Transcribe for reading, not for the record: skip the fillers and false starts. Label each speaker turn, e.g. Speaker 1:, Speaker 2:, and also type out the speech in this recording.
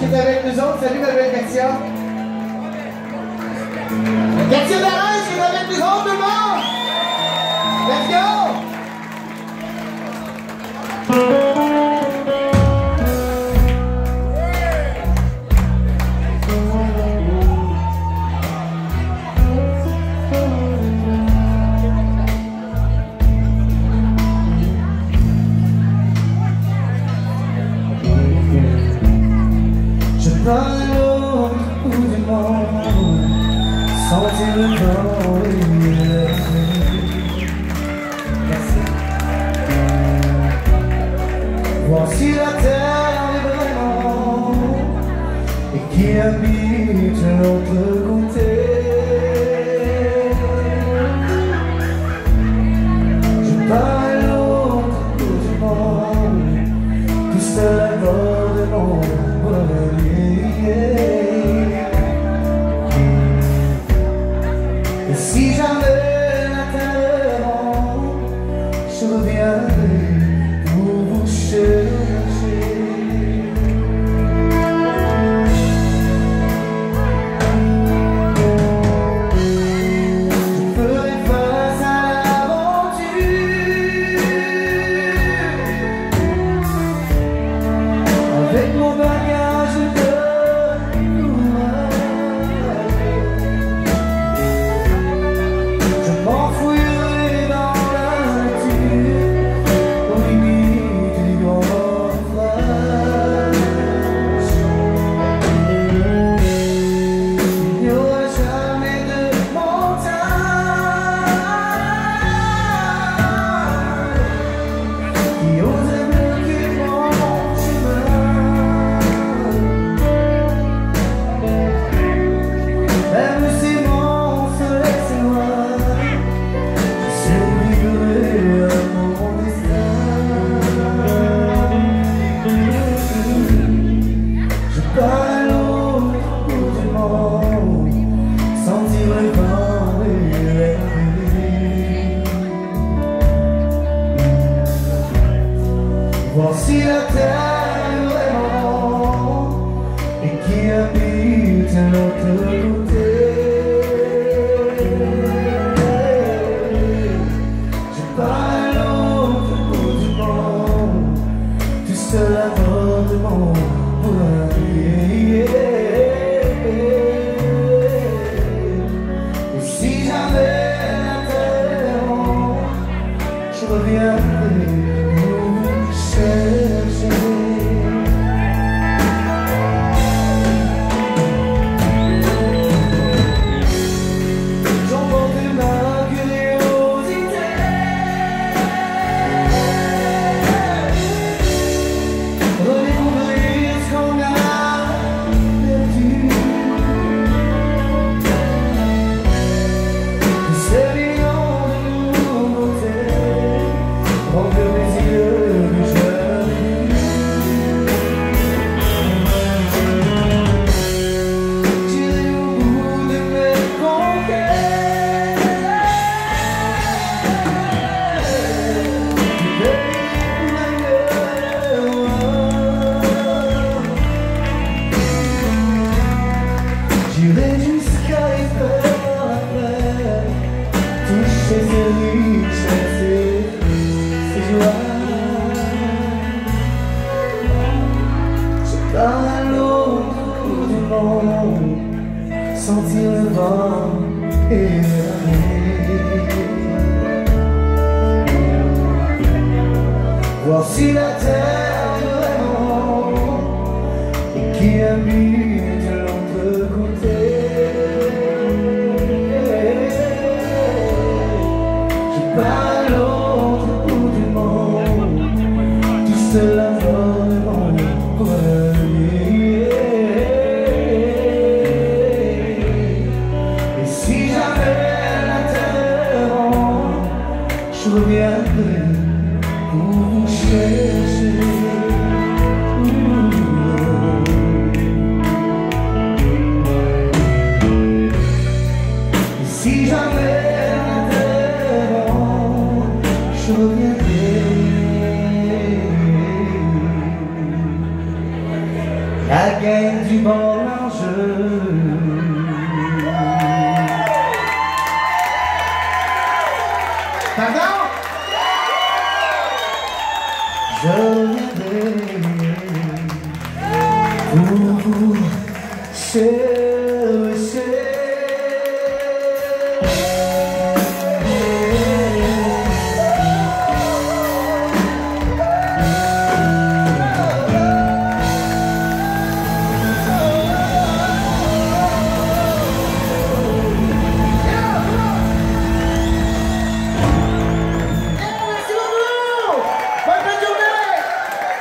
Speaker 1: qui est avec nous autres. Salut ma belle Katia. Katia Darèche qui est avec nous autres, tout le monde. Let's go.
Speaker 2: Dans l'autre bout du monde, sentir le vent et l'air. Voir si la terre est vraiment et qui habite l'autre côté. Je pars à l'autre bout du monde, tout seul à bord de mon et si jamais l'atteindrons, je reviendrai pour vous chercher. Je ferai face à l'aventure avec mon bagage de voir si la terre est vraiment et qui habite l'autre côté. Je pars à l'autre bout du monde, tout seul à bord de mon voilier. Et si jamais la terre, je reviendrai. J'irai jusqu'à toucher ses richesses, ses joies. Je pars à l'autre bout du monde, sentir le vent et la mer. Voir si la terre est vraiment et qui habite l'autre côté. À l'autre bout du monde, tout seul à bord de mon voilier. Et si jamais la terre, je reviendrai pour vous chercher. revienne du bord large.
Speaker 1: Pardon?
Speaker 2: Je reviendrai.